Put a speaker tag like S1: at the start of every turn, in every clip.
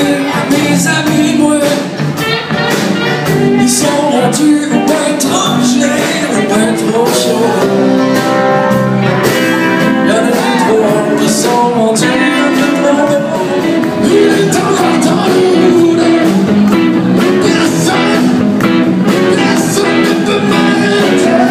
S1: mes amis, moi, ils sont rendus au pain trop cher, au pain trop chaud. Y'en a plus trop qui sont rendus un peu trop beaux. Il est encore dans le moule. Personne ne peut m'arrêter.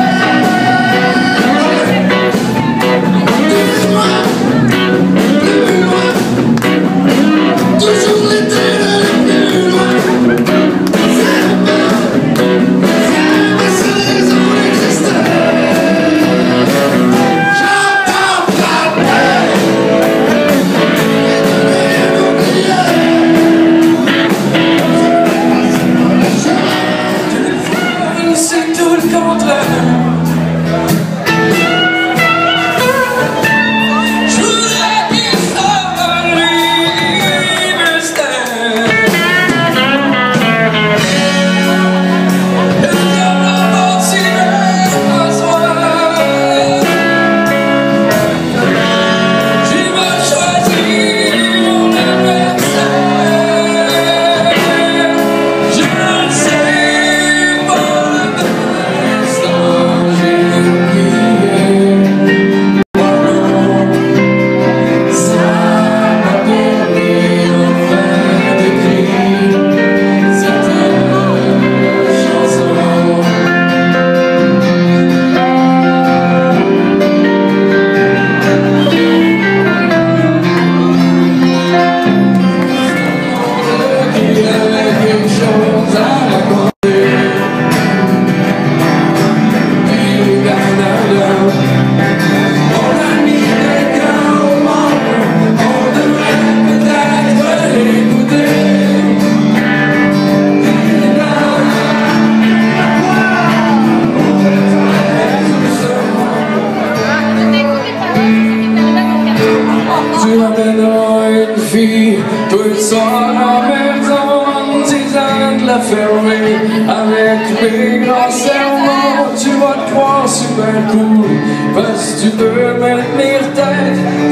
S1: Tu amèneras une fille toute seule à la maison, tisane de la fermer avec mes grands serments. Tu vas te croire super cool parce que tu peux maintenir tête